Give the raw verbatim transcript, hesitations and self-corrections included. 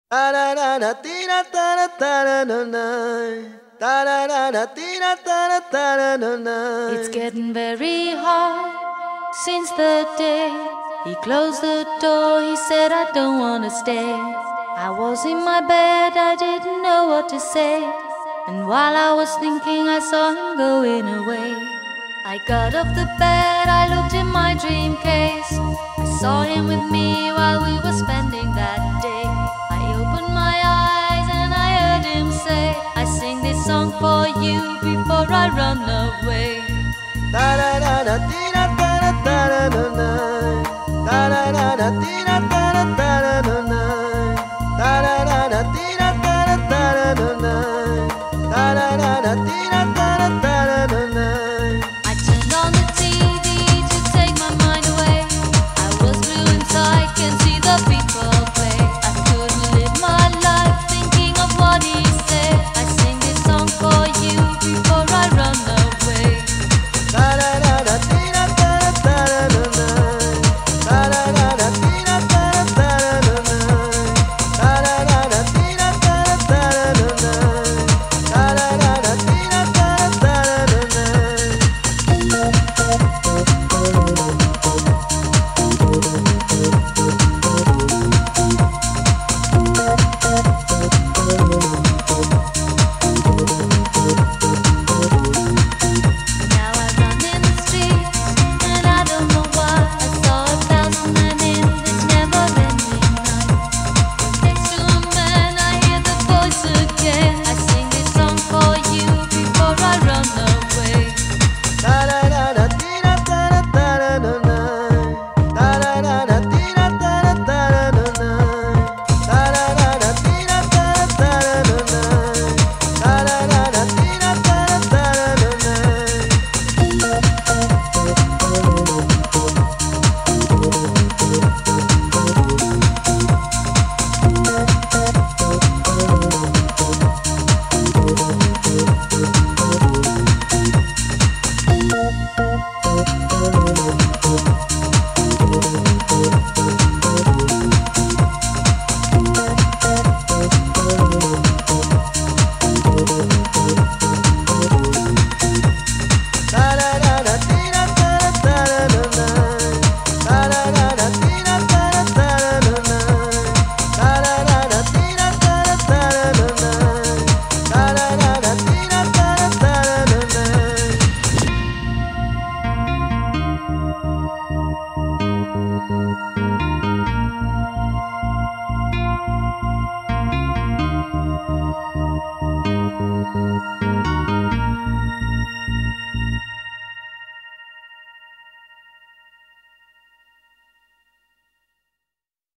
It's getting very hard since the day he closed the door. He said, I don't wanna stay. I was in my bed, I didn't know what to say. And while I was thinking, I saw him going away. I got off the bed, I looked in my dream case. I saw him with me while we were spending that day. I opened my eyes and I heard him say, I sing this song for you before I run away. I turned on the T V to take my mind away. I was blue inside, can see the people play. I couldn't live my life thinking of what he said. I sing this song for you before I run away. Now I run in the streets and I don't know why. I saw a thousand men in this never-ending night. Next to a man I hear the voice again. I sing this song for you before I run away.